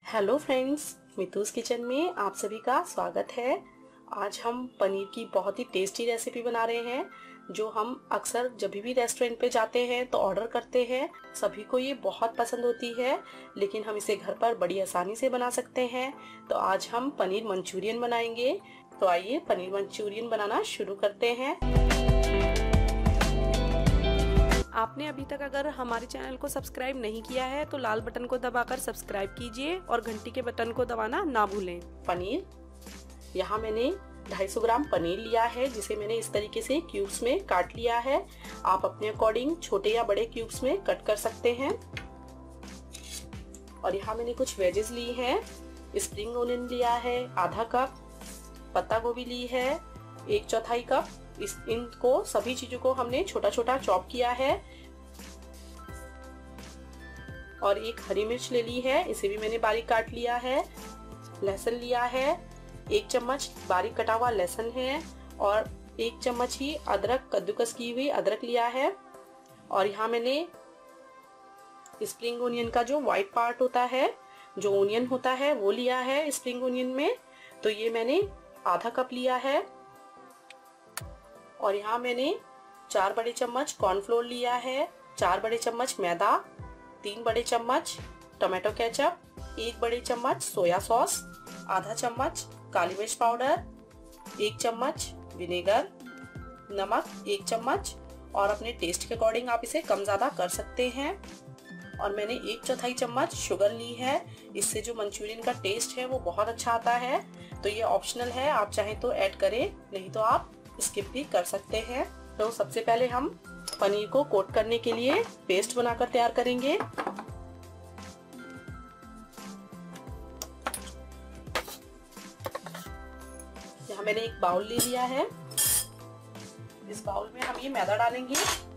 Hello friends, मितूस kitchen में आप सभी का स्वागत है। आज हम पनीर की बहुत ही टेस्टी रेसिपी बना रहे हैं जो हम अक्सर जब भी रेस्टोरेंट पे जाते हैं तो ऑर्डर करते हैं। सभी को ये बहुत पसंद होती है, लेकिन हम इसे घर पर बड़ी आसानी से बना सकते हैं। तो आज हम पनीर मंचूरियन बनाएंगे। तो आइए पनीर मंचूरियन बनाना शुरू करते हैं। आपने अभी तक अगर हमारे चैनल को सब्सक्राइब नहीं किया है तो लाल बटन को दबाकर सब्सक्राइब कीजिए और घंटी के बटन को दबाना ना भूलें। पनीर, यहाँ मैंने 250 ग्राम पनीर लिया है जिसे मैंने इस तरीके से क्यूब्स में काट लिया है। आप अपने अकॉर्डिंग छोटे या बड़े क्यूब्स में कट कर सकते हैं। और यहाँ मैंने कुछ वेजेस ली हैं। स्प्रिंग ओनियन लिया है आधा कप, पत्ता गोभी ली है 1/4 कप। इनको सभी चीजों को हमने छोटा छोटा चॉप किया है। और एक हरी मिर्च ले ली है, इसे भी मैंने बारीक काट लिया है। लहसुन लिया है 1 चम्मच बारीक कटा हुआ लहसुन है। और 1 चम्मच ही अदरक, कद्दूकस की हुई अदरक लिया है। और यहाँ मैंने स्प्रिंग ओनियन का जो व्हाइट पार्ट होता है, जो ओनियन होता है, वो लिया है स्प्रिंग ओनियन में। तो ये मैंने आधा कप लिया है। और यहाँ मैंने 4 बड़े चम्मच कॉर्नफ्लोर लिया है, 4 बड़े चम्मच मैदा, 3 बड़े चम्मच टोमेटो केचप, 1 बड़े चम्मच सोया सॉस, आधा चम्मच काली मिर्च पाउडर, 1 चम्मच विनेगर, नमक 1 चम्मच। और अपने टेस्ट के अकॉर्डिंग आप इसे कम ज्यादा कर सकते हैं। और मैंने 1/4 चम्मच शुगर ली है। इससे जो मंचूरियन का टेस्ट है वो बहुत अच्छा आता है। तो ये ऑप्शनल है, आप चाहें तो ऐड करें, नहीं तो आप स्किप भी कर सकते हैं। तो सबसे पहले हम पनीर को कोट करने के लिए पेस्ट बनाकर तैयार करेंगे। यहाँ मैंने एक बाउल ले लिया है। इस बाउल में हम ये मैदा डालेंगे।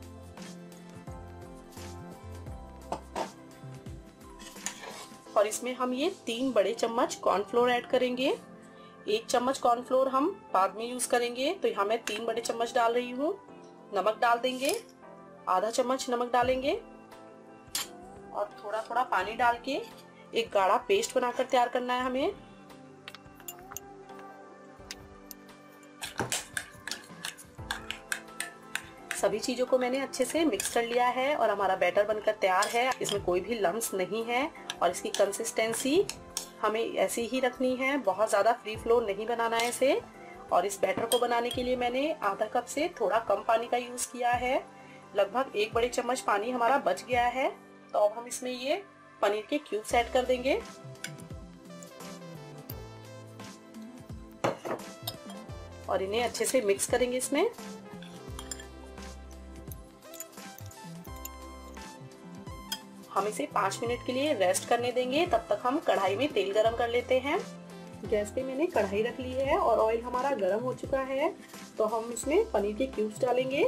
और इसमें हम ये 3 बड़े चम्मच कॉर्नफ्लोर ऐड करेंगे। 1 चम्मच कॉर्नफ्लोर हम बाद में यूज करेंगे। तो यहाँ मैं 3 बड़े चम्मच डाल रही हूँ। नमक डाल देंगे, आधा चम्मच नमक डालेंगे। और थोड़ा थोड़ा पानी डाल के एक गाढ़ा पेस्ट बनाकर तैयार करना है हमें। सभी चीजों को मैंने अच्छे से मिक्स कर लिया है और हमारा बैटर बनकर तैयार है। इसमें कोई भी लम्स नहीं है। और इसकी कंसिस्टेंसी हमें ऐसी ही रखनी है, बहुत ज्यादा फ्री फ्लो नहीं बनाना है इसे। और इस बैटर को बनाने के लिए मैंने आधा कप से थोड़ा कम पानी का यूज किया है। लगभग 1 बड़े चम्मच पानी हमारा बच गया है। तो अब हम इसमें ये पनीर के क्यूब्स ऐड कर देंगे। और इन्हें अच्छे से मिक्स करेंगे इसमें। हम इसे 5 मिनट के लिए रेस्ट करने देंगे। तब तक हम कढ़ाई में तेल गरम कर लेते हैं। गैस पे मैंने कढ़ाई रख ली है और ऑयल हमारा गरम हो चुका है। तो हम इसमें पनीर के क्यूब्स डालेंगे।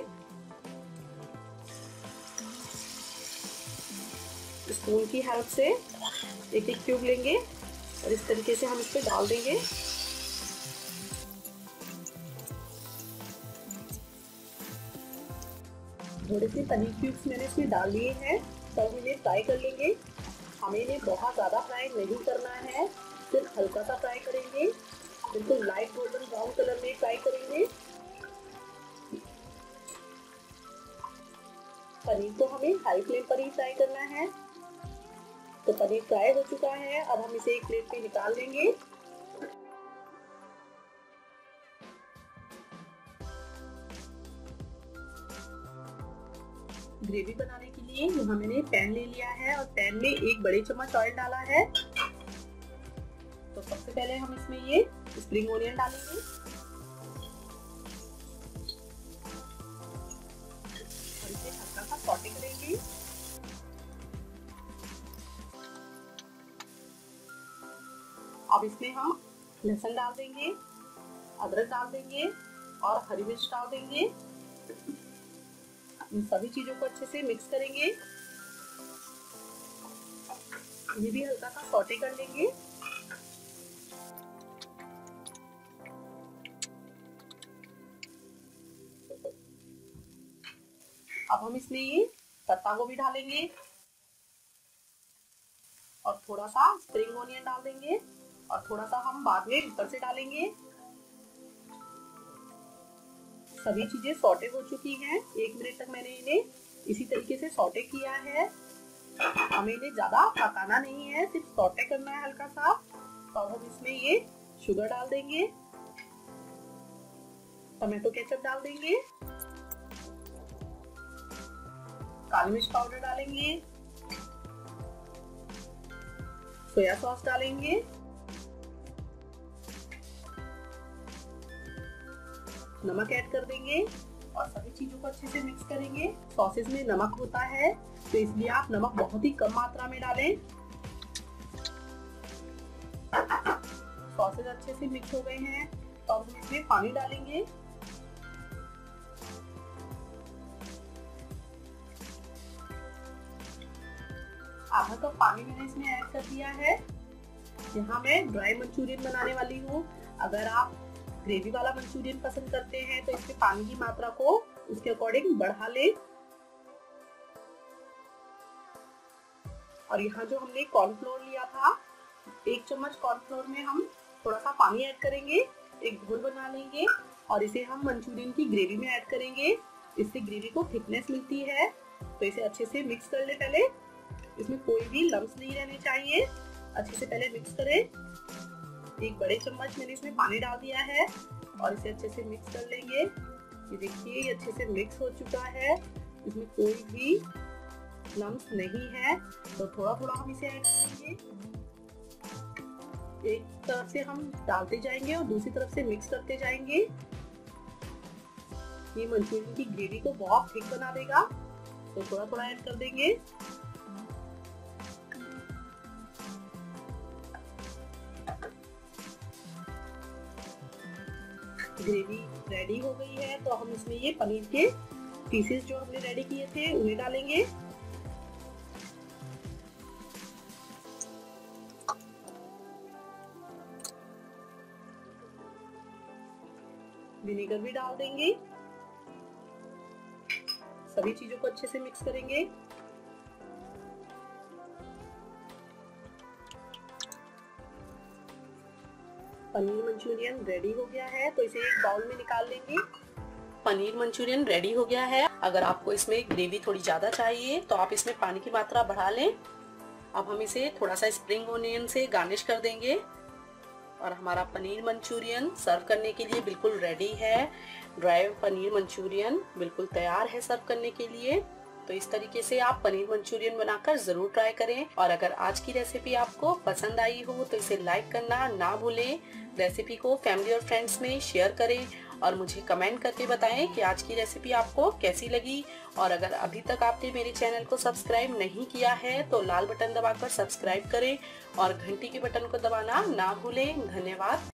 स्पून की हेल्प से एक एक क्यूब लेंगे और इस तरीके से हम इस पे डाल देंगे। थोड़े से पनीर क्यूब्स मैंने इसमें डाल लिए हैं। तब इन्हें फ्राई कर लेंगे। हमें इन्हें बहुत ज़्यादा फ्राई नहीं करना है, सिर्फ हल्का सा फ्राई करेंगे। बिल्कुल लाइट गोल्डन ब्राउन कलर में फ्राई करेंगे। पनीर को हमें हाई फ्लेम पर ही फ्राई करना है। तो पनीर फ्राई हो चुका है। अब हम इसे एक प्लेट पे निकाल लेंगे। ग्रेवी बनाने के लिए यहाँ मैंने पैन ले लिया है और पैन में 1 बड़े चम्मच ऑयल डाला है। तो सबसे पहले हम इसमें ये स्प्रिंग ओनियन डालेंगे। और इसे हल्का सा सॉटे करेंगे। अब इसमें हम लहसुन डाल देंगे, अदरक डाल देंगे और हरी मिर्च डाल देंगे। इन सभी चीजों को अच्छे से मिक्स करेंगे। ये भी हल्का सा सॉटे कर लेंगे। अब हम इसमें ये पत्ता गोभी डालेंगे। और थोड़ा सा स्प्रिंग ऑनियन डाल देंगे और थोड़ा सा हम बाद में ऊपर से डालेंगे। सभी चीजें सॉटे हो चुकी हैं। 1 मिनट तक मैंने इन्हें इसी तरीके से सॉटे किया है। हमें इन्हें ज्यादा पकाना नहीं है, सिर्फ सॉटे करना है हल्का सा। तो अब हम इसमें ये शुगर डाल देंगे, टमाटो केचप डाल देंगे, काली मिर्च पाउडर डालेंगे, सोया सॉस डालेंगे, नमक ऐड कर देंगे और सभी चीजों को अच्छे से मिक्स करेंगे। सॉसेज में नमक होता है तो इसलिए आप नमक बहुत ही कम मात्रा में डालें। सॉसेज अच्छे से मिक्स हो गए हैं तो अब हम इसमें पानी डालेंगे। आधा कप पानी मैंने इसमें ऐड कर दिया है। यहाँ मैं ड्राई मंचूरियन बनाने वाली हूँ। अगर आप ग्रेवी वाला मंचूरियन पसंद करते हैं तो इसमें पानी की मात्रा को उसके अकॉर्डिंग बढ़ा लें। और यहाँ जो हमने कॉर्नफ्लोर लिया था, 1 चम्मच कॉर्नफ्लोर में हम थोड़ा सा पानी ऐड करेंगे, एक घोल बना लेंगे और इसे हम मंचूरियन की ग्रेवी में ऐड करेंगे। इससे ग्रेवी को थिकनेस मिलती है। तो इसे अच्छे से मिक्स कर ले। पहले इसमें कोई भी लम्स नहीं रहने चाहिए। अच्छे से पहले मिक्स करें। 1 बड़े चम्मच मैंने इसमें पानी डाल दिया है और इसे अच्छे से मिक्स कर लेंगे। ये देखिए ये अच्छे से मिक्स हो चुका है, इसमें कोई भी लम्स नहीं है। तो थोड़ा थोड़ा हम इसे ऐड करेंगे। एक तरफ से हम डालते जाएंगे और दूसरी तरफ से मिक्स करते जाएंगे। ये मंचूरियन की ग्रेवी को बहुत थिक बना देगा, तो थोड़ा थोड़ा ऐड कर देंगे। ग्रेवी रेडी हो गई है तो हम इसमें ये पनीर के पीसेस जो हमने रेडी किए थे उन्हें डालेंगे। विनेगर भी डाल देंगे। सभी चीजों को अच्छे से मिक्स करेंगे। पनीर मंचूरियन रेडी हो गया है तो इसे एक बाउल में निकाल लेंगे। पनीर मंचूरियन रेडी हो गया है। अगर आपको इसमें ग्रेवी थोड़ी ज्यादा चाहिए तो आप इसमें पानी की मात्रा बढ़ा लें। अब हम इसे थोड़ा सा स्प्रिंग ऑनियन से गार्निश कर देंगे और हमारा पनीर मंचूरियन सर्व करने के लिए बिल्कुल रेडी है। ड्राई पनीर मंचूरियन बिल्कुल तैयार है सर्व करने के लिए। तो इस तरीके से आप पनीर मंचूरियन बनाकर जरूर ट्राई करें। और अगर आज की रेसिपी आपको पसंद आई हो तो इसे लाइक करना ना भूलें। रेसिपी को फैमिली और फ्रेंड्स में शेयर करें और मुझे कमेंट करके बताएं कि आज की रेसिपी आपको कैसी लगी। और अगर अभी तक आपने मेरे चैनल को सब्सक्राइब नहीं किया है तो लाल बटन दबाकर सब्सक्राइब करें और घंटी के बटन को दबाना ना भूलें। धन्यवाद।